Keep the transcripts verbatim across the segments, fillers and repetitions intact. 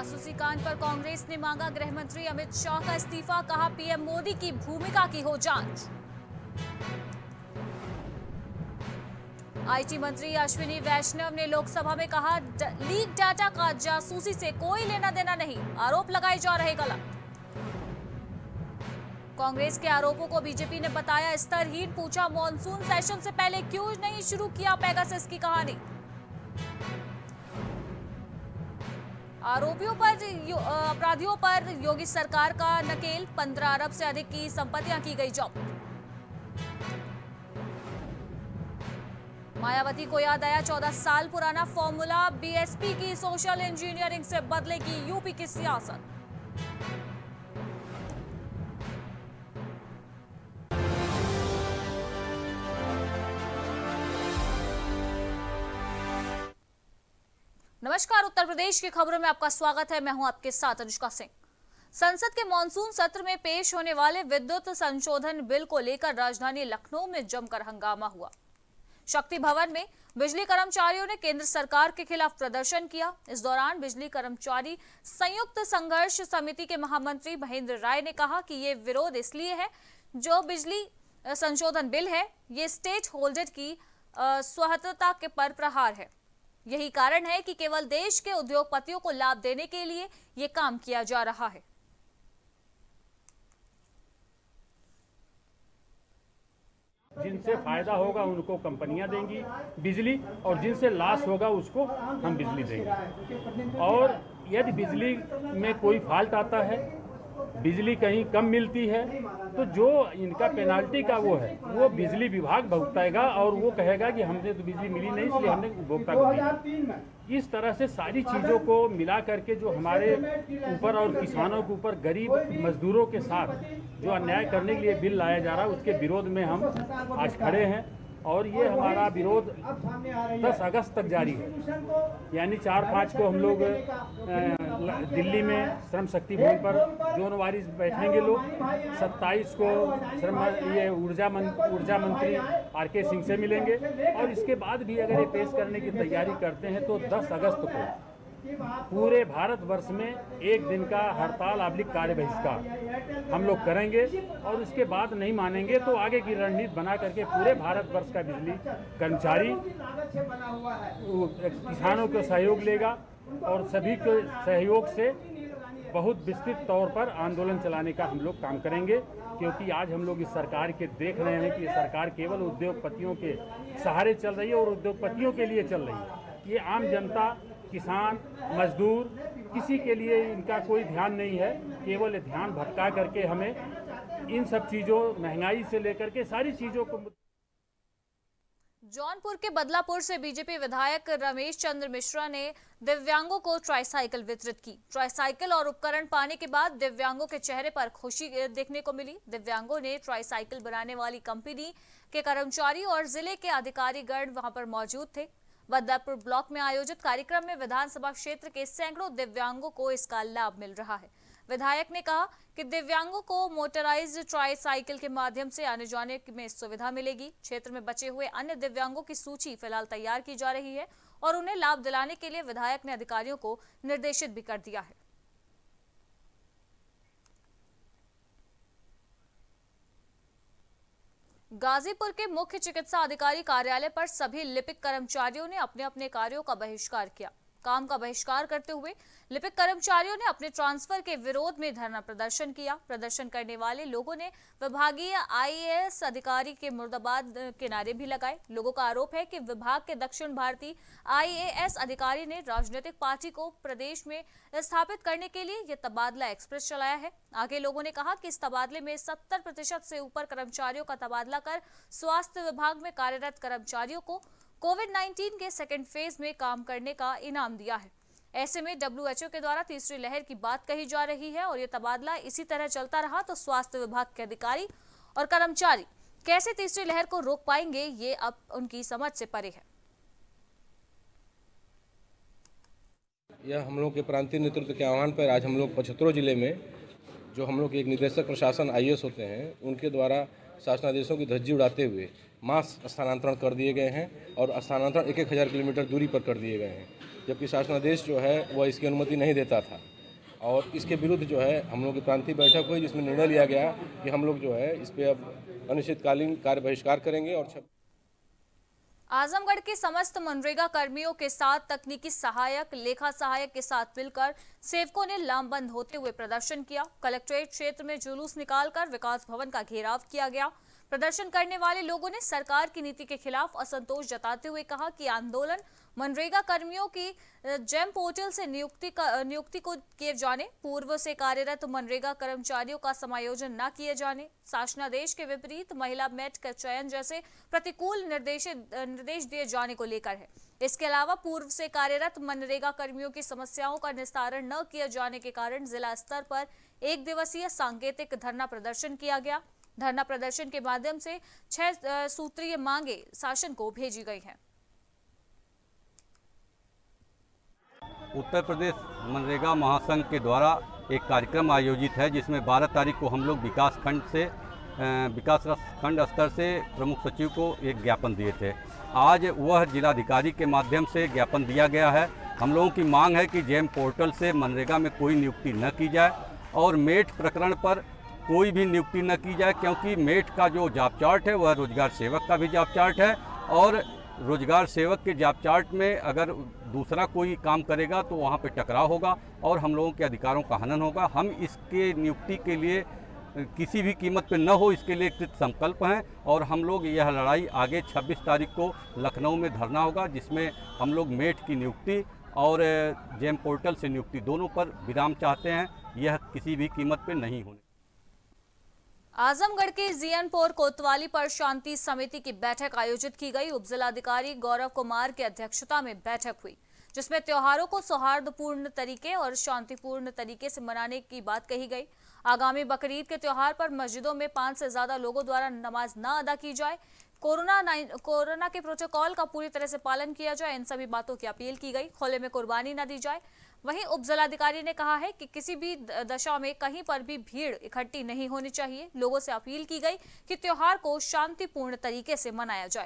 जासूसी कांड पर कांग्रेस ने मांगा गृह मंत्री अमित शाह का इस्तीफा, कहा पीएम मोदी की भूमिका की हो जांच। आईटी मंत्री अश्विनी वैष्णव ने लोकसभा में कहा लीक डाटा का जासूसी से कोई लेना देना नहीं, आरोप लगाए जा रहे गलत। कांग्रेस के आरोपों को बीजेपी ने बताया स्तरहीन, पूछा मॉनसून सेशन से पहले क्यों नहीं शुरू किया पेगासस की कहानी। आरोपियों पर अपराधियों पर योगी सरकार का नकेल, पंद्रह अरब से अधिक की संपत्तियां की गई जब्त। मायावती को याद आया चौदह साल पुराना फॉर्मूला, बीएसपी की सोशल इंजीनियरिंग से बदलेगी यूपी की सियासत। नमस्कार, उत्तर प्रदेश की खबरों में आपका स्वागत है। मैं हूं आपके साथ अनुष्का सिंह। संसद के मॉनसून सत्र में पेश होने वाले विद्युत संशोधन बिल को लेकर राजधानी लखनऊ में जमकर हंगामा हुआ। शक्ति भवन में बिजली कर्मचारियों ने केंद्र सरकार के खिलाफ प्रदर्शन किया। इस दौरान बिजली कर्मचारी संयुक्त संघर्ष समिति के महामंत्री महेंद्र राय ने कहा कि ये विरोध इसलिए है, जो बिजली संशोधन बिल है ये स्टेट होल्डर की स्वायत्तता के पर प्रहार है। यही कारण है कि केवल देश के उद्योगपतियों को लाभ देने के लिए ये काम किया जा रहा है। जिनसे फायदा होगा उनको कंपनियां देंगी बिजली, और जिनसे लॉस होगा उसको हम बिजली देंगे। और यदि बिजली में कोई फॉल्ट आता है, बिजली कहीं कम मिलती है, तो जो इनका पेनाल्टी का वो है वो बिजली विभाग भुगताएगा और वो कहेगा कि हमने तो बिजली मिली नहीं इसलिए हमने उपभोक्ता को दी। इस तरह से सारी चीज़ों को मिला करके जो हमारे ऊपर और किसानों के ऊपर, गरीब मजदूरों के साथ जो अन्याय करने के लिए बिल लाया जा रहा है, उसके विरोध में हम आज खड़े हैं। और ये हमारा विरोध दस अगस्त तक जारी है, यानी चार पाँच को हम लोग दिल्ली में श्रम शक्ति भवन पर जोन वारिस बैठेंगे लोग। सत्ताईस को श्रम ये ऊर्जा मंत्री ऊर्जा मंत्री आर के सिंह से मिलेंगे, और इसके बाद भी अगर ये पेश करने की तैयारी करते हैं तो दस अगस्त को पूरे भारत वर्ष में एक दिन का हड़ताल आब्लिक कार्य बहिष्कार हम लोग करेंगे। और उसके बाद नहीं मानेंगे तो आगे की रणनीति बना करके पूरे भारत वर्ष का बिजली कर्मचारी किसानों को सहयोग लेगा, और सभी के सहयोग से बहुत विस्तृत तौर पर आंदोलन चलाने का हम लोग काम करेंगे। क्योंकि आज हम लोग इस सरकार के देख रहे हैं कि ये सरकार केवल उद्योगपतियों के सहारे चल रही है और उद्योगपतियों के लिए चल रही है। ये आम जनता, किसान, मजदूर, किसी के लिए इनका कोई ध्यान नहीं है। केवल ध्यान भटका करके हमें इन सब चीज़ों, महंगाई से लेकर के सारी चीज़ों को। जौनपुर के बदलापुर से बीजेपी विधायक रमेश चंद्र मिश्रा ने दिव्यांगों को ट्राईसाइकिल वितरित की। ट्राईसाइकिल और उपकरण पाने के बाद दिव्यांगों के चेहरे पर खुशी देखने को मिली। दिव्यांगों ने ट्राईसाइकिल बनाने वाली कंपनी के कर्मचारी और जिले के अधिकारीगण वहां पर मौजूद थे। बदलापुर ब्लॉक में आयोजित कार्यक्रम में विधानसभा क्षेत्र के सैकड़ों दिव्यांगों को इसका लाभ मिल रहा है। विधायक ने कहा कि दिव्यांगों को मोटराइज्ड ट्राईसाइकिल के माध्यम से आने जाने में सुविधा मिलेगी। क्षेत्र में बचे हुए अन्य दिव्यांगों की सूची फिलहाल तैयार की जा रही है और उन्हें लाभ दिलाने के लिए विधायक ने अधिकारियों को निर्देशित भी कर दिया है। गाजीपुर के मुख्य चिकित्सा अधिकारी कार्यालय पर सभी लिपिक कर्मचारियों ने अपने अपने कार्यों का बहिष्कार किया। काम का बहिष्कार करते हुए लिपिक कर्मचारियों ने अपने ट्रांसफर के विरोध में धरना प्रदर्शन किया। प्रदर्शन करने वाले लोगों ने विभागीय आईएएस अधिकारी के मुर्दाबाद के नारे भी लगाए। लोगों का आरोप है कि विभाग के दक्षिण भारतीय आईएएस अधिकारी ने राजनीतिक पार्टी को प्रदेश में स्थापित करने के लिए यह तबादला एक्सप्रेस चलाया है। आगे लोगों ने कहा कि इस तबादले में सत्तर प्रतिशत से ऊपर कर्मचारियों का तबादला कर स्वास्थ्य विभाग में कार्यरत कर्मचारियों को कोविड नाइन्टीन के सेकेंड फेज में काम करने का इनाम दिया है। ऐसे में डब्ल्यूएचओ के द्वारा तीसरी लहर की बात कही जा रही है और ये तबादला इसी तरह चलता रहा तो स्वास्थ्य विभाग के अधिकारी और कर्मचारी कैसे तीसरी लहर को रोक पाएंगे, ये अब उनकी समझ से परे है। यह हम लोग के प्रांतीय नेतृत्व के आह्वान पर आज हम लोग पचहत्तरों जिले में जो हम लोग एक निदेशक प्रशासन आईएएस होते हैं उनके द्वारा शासनादेशों की धज्जी उड़ाते हुए मास स्थानांतरण कर दिए गए हैं और स्थानांतरण एक एक हज़ार किलोमीटर दूरी पर कर दिए गए हैं, जबकि शासनादेश जो है वह इसकी अनुमति नहीं देता था। और इसके विरुद्ध जो है हम लोग की प्रांतीय बैठक हुई, जिसमें निर्णय लिया गया कि हम लोग जो है इस पर अब अनिश्चितकालीन कार्य बहिष्कार करेंगे। और आजमगढ़ के समस्त मनरेगा कर्मियों के साथ तकनीकी सहायक, लेखा सहायक के साथ मिलकर सेवकों ने लामबंद होते हुए प्रदर्शन किया। कलेक्ट्रेट क्षेत्र में जुलूस निकालकर विकास भवन का घेराव किया गया। प्रदर्शन करने वाले लोगों ने सरकार की नीति के खिलाफ असंतोष जताते हुए कहा कि आंदोलन मनरेगा कर्मियों की जेम पोर्टल से नियुक्ति का नियुक्ति को किए जाने, पूर्व से कार्यरत मनरेगा कर्मचारियों का समायोजन न किए जाने, शासनादेश के विपरीत महिला मेट का चयन जैसे प्रतिकूल निर्देश निर्देश दिए जाने को लेकर है। इसके अलावा पूर्व से कार्यरत मनरेगा कर्मियों की समस्याओं का निस्तारण न किए जाने के कारण जिला स्तर पर एक दिवसीय सांकेतिक धरना प्रदर्शन किया गया। धरना प्रदर्शन के माध्यम से छह सूत्रीय मांगे शासन को भेजी गई हैं। उत्तर प्रदेश मनरेगा महासंघ के द्वारा एक कार्यक्रम आयोजित है, जिसमें बारह तारीख को हम लोग विकास खंड से विकास खंड स्तर से प्रमुख सचिव को एक ज्ञापन दिए थे। आज वह जिलाधिकारी के माध्यम से ज्ञापन दिया गया है। हम लोगों की मांग है कि जेम पोर्टल से मनरेगा में कोई नियुक्ति न की जाए और मेट प्रकरण पर कोई भी नियुक्ति न की जाए, क्योंकि मेट का जो जॉब चार्ट है वह रोजगार सेवक का भी जॉब चार्ट है और रोजगार सेवक के जॉब चार्ट में अगर दूसरा कोई काम करेगा तो वहाँ पे टकराव होगा और हम लोगों के अधिकारों का हनन होगा। हम इसके नियुक्ति के लिए किसी भी कीमत पे न हो, इसके लिए कृत संकल्प हैं और हम लोग यह लड़ाई आगे छब्बीस तारीख को लखनऊ में धरना होगा, जिसमें हम लोग मेट की नियुक्ति और जेम पोर्टल से नियुक्ति दोनों पर विराम चाहते हैं। यह किसी भी कीमत पे नहीं होने। आजमगढ़ के जियनपुर कोतवाली पर शांति समिति की बैठक आयोजित की गई। उपजिलाधिकारी गौरव कुमार की अध्यक्षता में बैठक हुई, जिसमें त्योहारों को सौहार्दपूर्ण तरीके और शांतिपूर्ण तरीके से मनाने की बात कही गई। आगामी बकरीद के त्योहार पर मस्जिदों में पांच से ज्यादा लोगों द्वारा नमाज न अदा की जाए, कोरोना कोरोना के प्रोटोकॉल का पूरी तरह से पालन किया जाए, इन सभी बातों की अपील की गई। खुले में कुर्बानी न दी जाए। वहीं उपजिलाधिकारी ने कहा है कि किसी भी दशा में कहीं पर भी भीड़ इकट्ठी नहीं होनी चाहिए। लोगों से अपील की गई कि त्योहार को शांतिपूर्ण तरीके से मनाया जाए।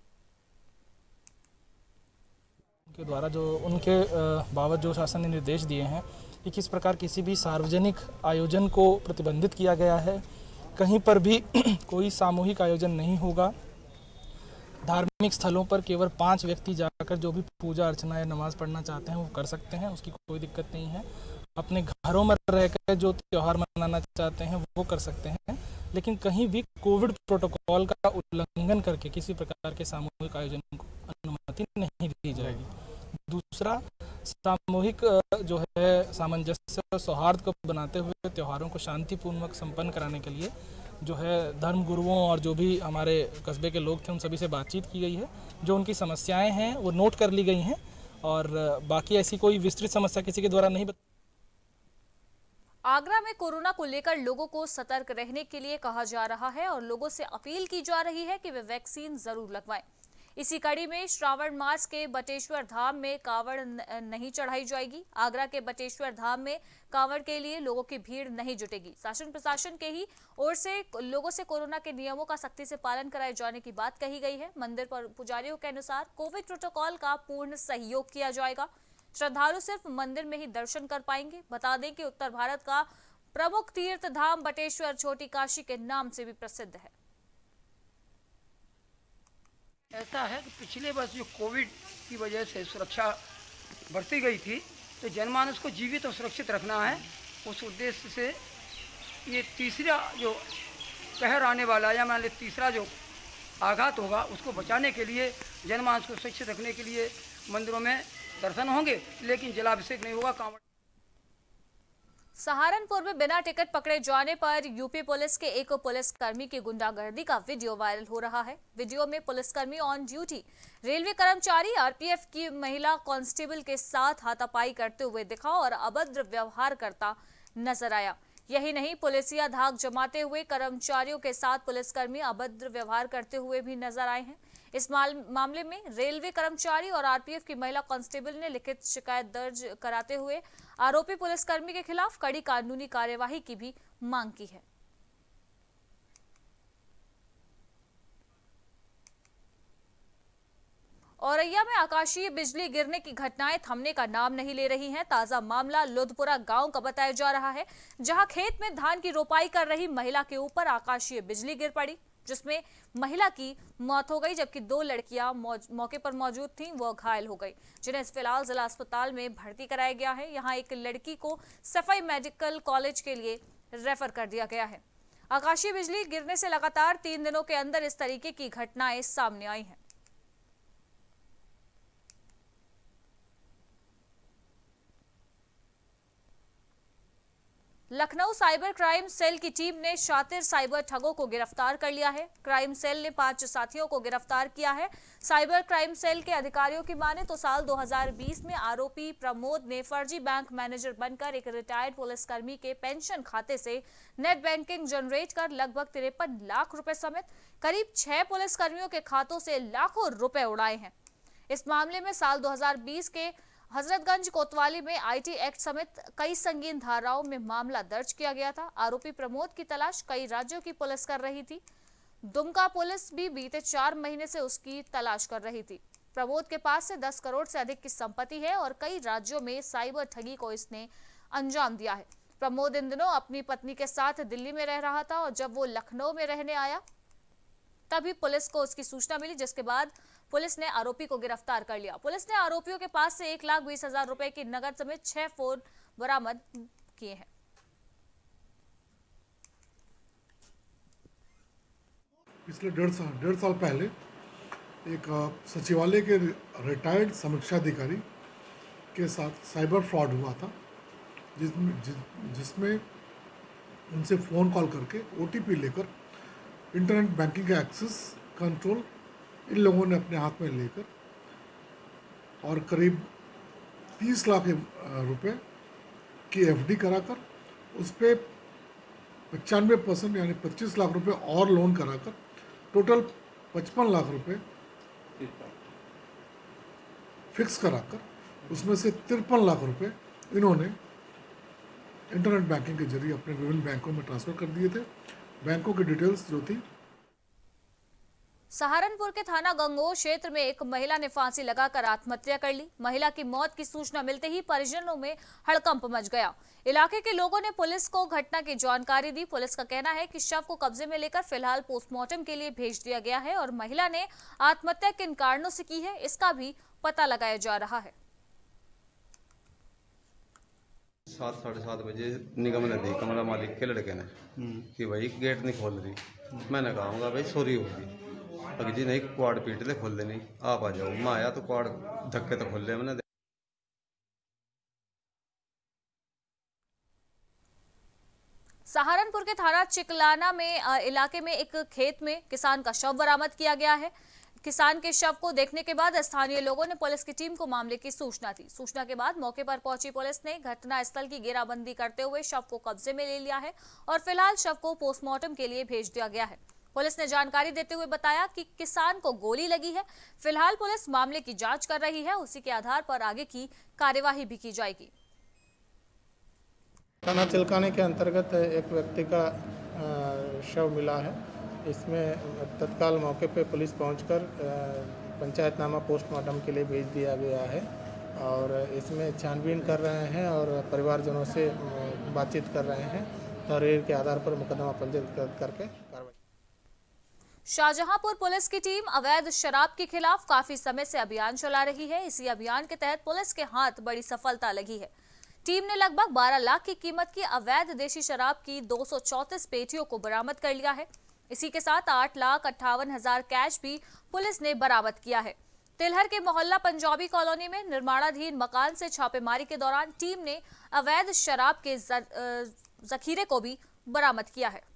उनके द्वारा जो उनके बाबत जो शासन ने निर्देश दिए हैं कि किस प्रकार किसी भी सार्वजनिक आयोजन को प्रतिबंधित किया गया है, कहीं पर भी कोई सामूहिक आयोजन नहीं होगा। धार्मिक स्थलों पर केवल पांच व्यक्ति जाकर जो भी पूजा अर्चना या नमाज पढ़ना चाहते हैं वो कर सकते हैं, उसकी कोई दिक्कत नहीं है। अपने घरों में रहकर जो त्योहार मनाना चाहते हैं वो कर सकते हैं, लेकिन कहीं भी कोविड प्रोटोकॉल का उल्लंघन करके किसी प्रकार के सामूहिक आयोजन को अनुमति नहीं दी जाएगी। दूसरा, सामूहिक जो है सामंजस्य सौहार्द को बनाते हुए त्योहारों को शांतिपूर्वक संपन्न कराने के लिए जो है धर्म गुरुओं और जो भी हमारे कस्बे के लोग थे उन सभी से बातचीत की गई है। जो उनकी समस्याएं हैं वो नोट कर ली गई हैं और बाकी ऐसी कोई विस्तृत समस्या किसी के द्वारा नहीं बता। आगरा में कोरोना को लेकर लोगों को सतर्क रहने के लिए कहा जा रहा है और लोगों से अपील की जा रही है कि वे वैक्सीन जरूर लगवाएं। इसी कड़ी में श्रावण मास के बटेश्वर धाम में कावड़ नहीं चढ़ाई जाएगी। आगरा के बटेश्वर धाम में कावड़ के लिए लोगों की भीड़ नहीं जुटेगी। शासन प्रशासन के ही ओर से लोगों से कोरोना के नियमों का सख्ती से पालन कराए जाने की बात कही गई है। मंदिर पर पुजारियों के अनुसार कोविड प्रोटोकॉल का पूर्ण सहयोग किया जाएगा। श्रद्धालु सिर्फ मंदिर में ही दर्शन कर पाएंगे। बता दें कि उत्तर भारत का प्रमुख तीर्थ धाम बटेश्वर छोटी काशी के नाम से भी प्रसिद्ध है। ऐसा है कि पिछले वर्ष जो कोविड की वजह से सुरक्षा बढ़ती गई थी, तो जनमानस को जीवित और सुरक्षित रखना है। उस उद्देश्य से ये तीसरा जो कहर आने वाला या मान ली तीसरा जो आघात होगा उसको बचाने के लिए, जनमानस को सुरक्षित रखने के लिए मंदिरों में दर्शन होंगे, लेकिन जलाभिषेक नहीं होगा। कांवड़ सहारनपुर में बिना टिकट पकड़े जाने पर यूपी पुलिस के एक पुलिसकर्मी की गुंडागर्दी का वीडियो वायरल हो रहा है। वीडियो में पुलिसकर्मी ऑन ड्यूटी रेलवे कर्मचारी आरपीएफ की महिला कांस्टेबल के साथ हाथापाई करते हुए दिखा और अभद्र व्यवहार करता नजर आया। यही नहीं, पुलिसिया धाक जमाते हुए कर्मचारियों के साथ पुलिसकर्मी अभद्र व्यवहार करते हुए भी नजर आए हैं। इस मामले में रेलवे कर्मचारी और आरपीएफ की महिला कांस्टेबल ने लिखित शिकायत दर्ज कराते हुए आरोपी पुलिसकर्मी के खिलाफ कड़ी कानूनी कार्यवाही की भी मांग की है। औरैया में आकाशीय बिजली गिरने की घटनाएं थमने का नाम नहीं ले रही हैं। ताजा मामला लुधपुरा गांव का बताया जा रहा है, जहां खेत में धान की रोपाई कर रही महिला के ऊपर आकाशीय बिजली गिर पड़ी, जिसमें महिला की मौत हो गई, जबकि दो लड़कियां मौके पर मौजूद थीं, वो घायल हो गई, जिन्हें फिलहाल जिला अस्पताल में भर्ती कराया गया है। यहां एक लड़की को सफाई मेडिकल कॉलेज के लिए रेफर कर दिया गया है। आकाशीय बिजली गिरने से लगातार तीन दिनों के अंदर इस तरीके की घटनाएं सामने आई हैं। लखनऊ साइबर क्राइम सेल की टीम ने शातिर साइबर ठगों को गिरफ्तार कर लिया है। क्राइम सेल ने पांच साथियों को गिरफ्तार किया है। साइबर क्राइम सेल के अधिकारियों की माने तो साल दो हज़ार बीस में आरोपी प्रमोद ने फर्जी बैंक मैनेजर बनकर एक रिटायर्ड पुलिसकर्मी के पेंशन खाते से नेट बैंकिंग जनरेट कर लगभग तिरपन लाख रुपए समेत करीब छह पुलिसकर्मियों के खातों से लाखों रुपए उड़ाए हैं। इस मामले में साल दो हज़ार बीस के हजरतगंज कोतवाली में आईटी एक्ट समेत कई संगीन धाराओं में मामला दर्ज किया गया था। आरोपी प्रमोद की तलाश कई राज्यों की पुलिस कर रही थी। दुमका पुलिस भी बीते चार महीने से उसकी तलाश कर रही थी। प्रमोद के पास से दस करोड़ से अधिक की संपत्ति है और कई राज्यों में साइबर ठगी को इसने अंजाम दिया है। प्रमोद इन दिनों अपनी पत्नी के साथ दिल्ली में रह रहा था और जब वो लखनऊ में रहने आया तभी पुलिस को उसकी सूचना मिली, जिसके बाद पुलिस ने आरोपी को गिरफ्तार कर लिया। पुलिस ने आरोपियों के पास से एक लाख बीस हजार रुपए की नकद समेत छह फोन बरामद किए हैं। पिछले डेढ़ साल डेढ़ साल पहले एक सचिवालय के रिटायर्ड समीक्षा अधिकारी के साथ साइबर फ्रॉड हुआ था, जिसमें जिस, जिसमें उनसे फ़ोन कॉल करके ओटीपी लेकर इंटरनेट बैंकिंग का एक्सेस कंट्रोल इन लोगों ने अपने हाथ में लेकर और करीब तीस लाख रुपए की एफडी कराकर उस पर पचानवे परसेंट यानी पच्चीस लाख रुपए और लोन कराकर टोटल पचपन लाख रुपए फिक्स कराकर उसमें से तिरपन लाख रुपए इन्होंने इंटरनेट बैंकिंग के जरिए अपने विभिन्न बैंकों में ट्रांसफ़र कर दिए थे। बैंकों की डिटेल्स जो थी। सहारनपुर के थाना गंगोह क्षेत्र में एक महिला ने फांसी लगाकर आत्महत्या कर ली। महिला की मौत की सूचना मिलते ही परिजनों में हड़कंप मच गया। इलाके के लोगों ने पुलिस को घटना की जानकारी दी। पुलिस का कहना है कि शव को कब्जे में लेकर फिलहाल पोस्टमार्टम के लिए भेज दिया गया है और महिला ने आत्महत्या किन कारणों से की है इसका भी पता लगाया जा रहा है। सात साढ़े सात बजे निगम ने दी कमरा मालिक के लड़के ने कि भाई गेट नहीं खोल रही। मैंने कहा भाई सॉरी होगी अगर जी नहीं क्वाड पीट ले खोल लेनी आप आ जाओ। मैं आया तो क्वाड धक्के तो खोल ले। मैंने सहारनपुर के थाना चिकलाना में इलाके में एक खेत में किसान का शव बरामद किया गया है। किसान के शव को देखने के बाद स्थानीय लोगों ने पुलिस की टीम को मामले की सूचना दी। सूचना के बाद मौके पर पहुंची पुलिस ने घटनास्थल की घेराबंदी करते हुए शव को कब्जे में ले लिया है और फिलहाल शव को पोस्टमार्टम के लिए भेज दिया गया है। पुलिस ने जानकारी देते हुए बताया कि किसान को गोली लगी है। फिलहाल पुलिस मामले की जांच कर रही है, उसी के आधार पर आगे की कार्यवाही भी की जाएगी। थाना चिलकाने के अंतर्गत एक व्यक्ति का शव मिला है। इसमें तत्काल मौके पे पुलिस पहुंचकर पंचायतनामा पोस्टमार्टम के लिए भेज दिया गया है और इसमें छानबीन कर रहे हैं और परिवारजनों से बातचीत कर रहे हैं। तहरीर के आधार पर मुकदमा पंजीकृत करके कार्रवाई। शाहजहांपुर पुलिस की टीम अवैध शराब के खिलाफ काफी समय से अभियान चला रही है। इसी अभियान के तहत पुलिस के हाथ बड़ी सफलता लगी है। टीम ने लगभग बारह लाख की कीमत की अवैध देशी शराब की दो सौ चौंतीस पेटियों को बरामद कर लिया है। इसी के साथ आठ लाख अट्ठावन हजार कैश भी पुलिस ने बरामद किया है। तिलहर के मोहल्ला पंजाबी कॉलोनी में निर्माणाधीन मकान से छापेमारी के दौरान टीम ने अवैध शराब के जखीरे को भी बरामद किया है।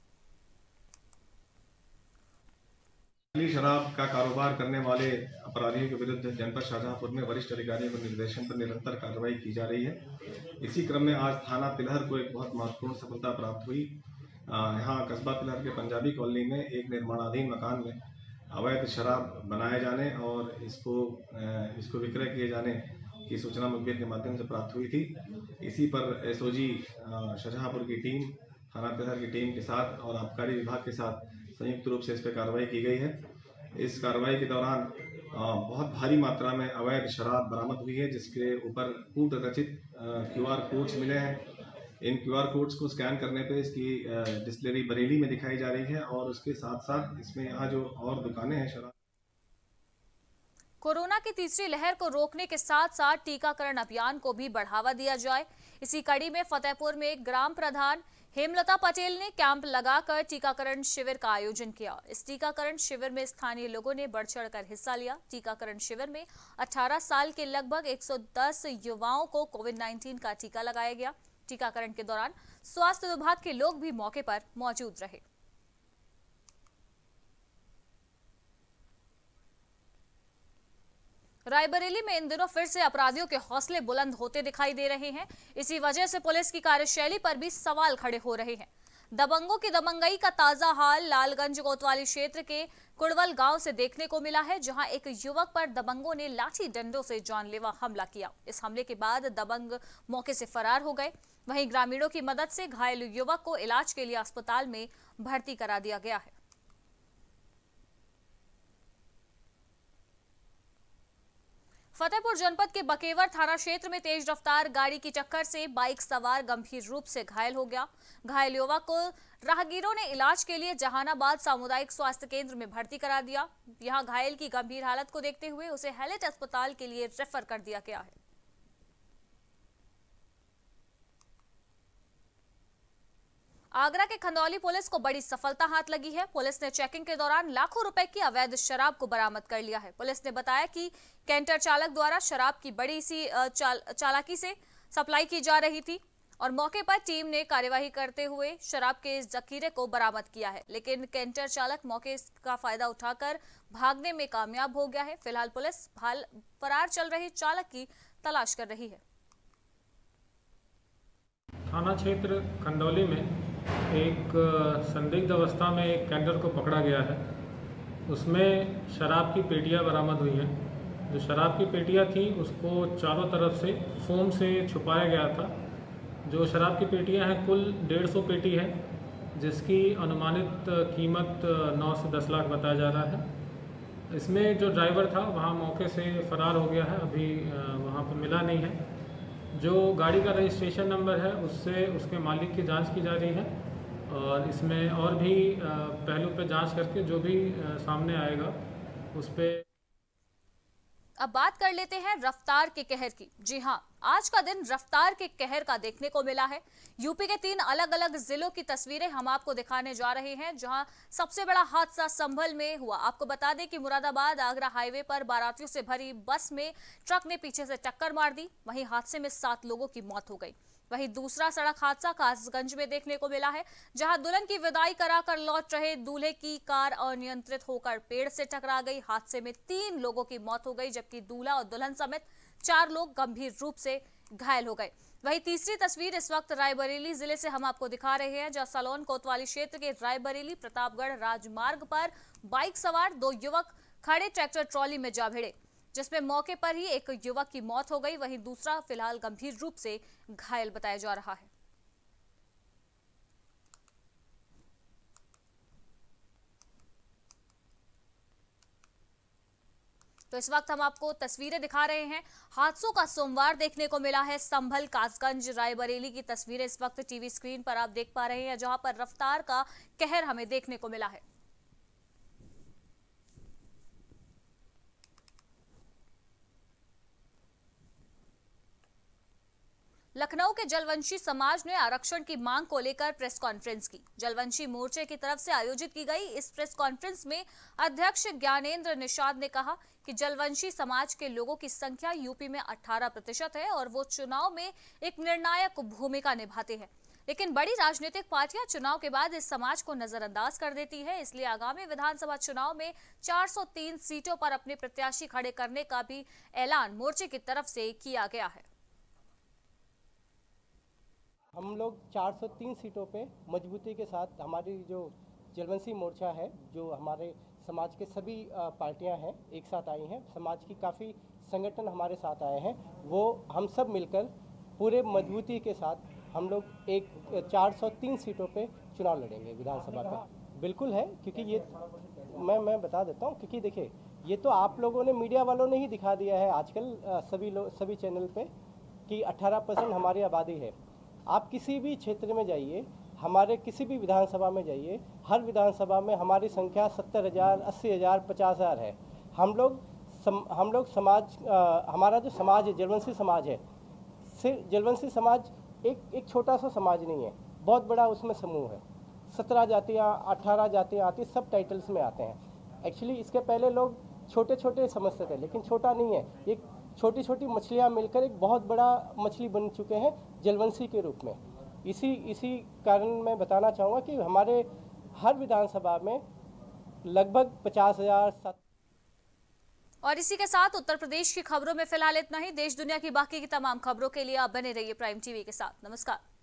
शराब का कारोबार करने वाले अपराधियों के विरुद्ध जनपद शाहजहांपुर में वरिष्ठ अधिकारियों के निर्देशन पर निरंतर कार्रवाई की जा रही है। इसी क्रम में आज थाना तिलहर को एक बहुत महत्वपूर्ण सफलता प्राप्त हुई। यहाँ कस्बा तिलहर के पंजाबी कॉलोनी में एक निर्माणाधीन मकान में अवैध शराब बनाए जाने और इसको इसको विक्रय किए जाने की सूचना मुखबिर के माध्यम से प्राप्त हुई थी। इसी पर एसओजी शाहजहांपुर की टीम थाना तिलहर की टीम के साथ और आबकारी विभाग के साथ संयुक्त रूप से इस पर कार्रवाई की गई है। इस कार्रवाई के दौरान बहुत भारी मात्रा में अवैध शराब बरामद हुई है, जिसके ऊपर कूट रचित क्यूआर कोड्स मिले हैं। इन क्यूआर कोड्स को स्कैन करने पे इसकी डिस्टिलरी बरेली में दिखाई जा रही है और उसके साथ साथ इसमें यहाँ जो और दुकानें हैं शराब। कोरोना की तीसरी लहर को रोकने के साथ साथ टीकाकरण अभियान को भी बढ़ावा दिया जाए। इसी कड़ी में फतेहपुर में ग्राम प्रधान हेमलता पटेल ने कैंप लगाकर टीकाकरण शिविर का आयोजन किया। इस टीकाकरण शिविर में स्थानीय लोगों ने बढ़ चढ़कर हिस्सा लिया। टीकाकरण शिविर में अठारह साल के लगभग एक सौ दस युवाओं को कोविड उन्नीस का टीका लगाया गया। टीकाकरण के दौरान स्वास्थ्य विभाग के लोग भी मौके पर मौजूद रहे। रायबरेली में इन दिनों फिर से अपराधियों के हौसले बुलंद होते दिखाई दे रहे हैं। इसी वजह से पुलिस की कार्यशैली पर भी सवाल खड़े हो रहे हैं। दबंगों की दबंगई का ताजा हाल लालगंज कोतवाली क्षेत्र के कुड़वल गांव से देखने को मिला है, जहां एक युवक पर दबंगों ने लाठी डंडों से जानलेवा हमला किया। इस हमले के बाद दबंग मौके से फरार हो गए। वहीं ग्रामीणों की मदद से घायल युवक को इलाज के लिए अस्पताल में भर्ती करा दिया गया है। फतेहपुर जनपद के बकेवर थाना क्षेत्र में तेज रफ्तार गाड़ी की टक्कर से बाइक सवार गंभीर रूप से घायल हो गया। घायल युवक को राहगीरों ने इलाज के लिए जहानाबाद सामुदायिक स्वास्थ्य केंद्र में भर्ती करा दिया। यहां घायल की गंभीर हालत को देखते हुए उसे हैलेट अस्पताल के लिए रेफर कर दिया गया है। आगरा के खंदौली पुलिस को बड़ी सफलता हाथ लगी है। पुलिस ने चेकिंग के दौरान लाखों रुपए की अवैध शराब को बरामद कर लिया है। पुलिस ने बताया कि कैंटर चालक द्वारा शराब की बड़ी सी चाल, चालाकी से सप्लाई की जा रही थी और मौके पर टीम ने कार्यवाही करते हुए शराब के जखीरे को बरामद किया है। लेकिन कैंटर चालक मौके का फायदा उठाकर भागने में कामयाब हो गया है। फिलहाल पुलिस फरार चल रहे चालक की तलाश कर रही है। थाना क्षेत्र खंदौली में एक संदिग्ध अवस्था में एक कैंटर को पकड़ा गया है। उसमें शराब की पेटियां बरामद हुई हैं। जो शराब की पेटियां थी उसको चारों तरफ से फोम से छुपाया गया था। जो शराब की पेटियां हैं कुल डेढ़ सौ पेटी है, जिसकी अनुमानित कीमत नौ से दस लाख बताया जा रहा है। इसमें जो ड्राइवर था वहाँ मौके से फरार हो गया है, अभी वहाँ पर मिला नहीं है। जो गाड़ी का रजिस्ट्रेशन नंबर है उससे उसके मालिक की जांच की जा रही है और इसमें और भी पहलू पे जांच करके जो भी सामने आएगा उस पे। अब बात कर लेते हैं रफ्तार के कहर की। जी हां, आज का दिन रफ्तार के कहर का देखने को मिला है। यूपी के तीन अलग अलग जिलों की तस्वीरें हम आपको दिखाने जा रहे हैं, जहां सबसे बड़ा हादसा संभल में हुआ। आपको बता दें कि मुरादाबाद आगरा हाईवे पर बारातियों से भरी बस में ट्रक ने पीछे से टक्कर मार दी। वहीं हादसे में सात लोगों की मौत हो गई। वहीं दूसरा सड़क हादसा कासगंज में देखने को मिला है, जहां दुल्हन की विदाई कराकर लौट रहे दूल्हे की कार अनियंत्रित होकर पेड़ से टकरा गई। हादसे में तीन लोगों की मौत हो गई, जबकि दूल्हा और दुल्हन समेत चार लोग गंभीर रूप से घायल हो गए। वहीं तीसरी तस्वीर इस वक्त रायबरेली जिले से हम आपको दिखा रहे हैं, जहां सलोन कोतवाली क्षेत्र के रायबरेली प्रतापगढ़ राजमार्ग पर बाइक सवार दो युवक खड़े ट्रैक्टर ट्रॉली में जा भिड़े, जिसमें मौके पर ही एक युवक की मौत हो गई। वहीं दूसरा फिलहाल गंभीर रूप से घायल बताया जा रहा है। तो इस वक्त हम आपको तस्वीरें दिखा रहे हैं। हादसों का सोमवार देखने को मिला है। संभल कासगंज रायबरेली की तस्वीरें इस वक्त टीवी स्क्रीन पर आप देख पा रहे हैं, जहां पर रफ्तार का कहर हमें देखने को मिला है। लखनऊ के जलवंशी समाज ने आरक्षण की मांग को लेकर प्रेस कॉन्फ्रेंस की। जलवंशी मोर्चे की तरफ से आयोजित की गई इस प्रेस कॉन्फ्रेंस में अध्यक्ष ज्ञानेंद्र निषाद ने कहा कि जलवंशी समाज के लोगों की संख्या यूपी में अठारह प्रतिशत है और वो चुनाव में एक निर्णायक भूमिका निभाते हैं, लेकिन बड़ी राजनीतिक पार्टियां चुनाव के बाद इस समाज को नजरअंदाज कर देती है। इसलिए आगामी विधानसभा चुनाव में चार सौ तीन सीटों पर अपने प्रत्याशी खड़े करने का भी ऐलान मोर्चे की तरफ से किया गया है। हम लोग चार सौ तीन सीटों पे मजबूती के साथ, हमारी जो जलवंशी मोर्चा है, जो हमारे समाज के सभी पार्टियां हैं एक साथ आई हैं, समाज की काफ़ी संगठन हमारे साथ आए हैं, वो हम सब मिलकर पूरे मजबूती के साथ हम लोग एक चार सौ तीन सीटों पे चुनाव लड़ेंगे विधानसभा पे। बिल्कुल है, क्योंकि ये मैं मैं बता देता हूँ, क्योंकि देखिए ये तो आप लोगों ने, मीडिया वालों ने ही दिखा दिया है आजकल सभी लोग, सभी चैनल पे कि अठारह परसेंट हमारी आबादी है। आप किसी भी क्षेत्र में जाइए, हमारे किसी भी विधानसभा में जाइए, हर विधानसभा में हमारी संख्या सत्तर हज़ार, अस्सी हज़ार, पचास हज़ार है। हम लोग सम, हम लोग समाज आ, हमारा जो समाज है, जलवंशी समाज है, सिर्फ जलवंशी समाज एक एक छोटा सा समाज नहीं है, बहुत बड़ा उसमें समूह है। सत्रह जातियाँ, अठारह जातियाँ आती, सब टाइटल्स में आते हैं। एक्चुअली इसके पहले लोग छोटे छोटे समझते थे, लेकिन छोटा नहीं है, एक छोटी छोटी मछलियाँ मिलकर एक बहुत बड़ा मछली बन चुके हैं जलवंशी के रूप में। इसी इसी कारण मैं बताना चाहूँगा कि हमारे हर विधानसभा में लगभग पचास हज़ार सात। और इसी के साथ उत्तर प्रदेश की खबरों में फिलहाल इतना ही। देश दुनिया की बाकी की तमाम खबरों के लिए आप बने रहिए प्राइम टीवी के साथ। नमस्कार।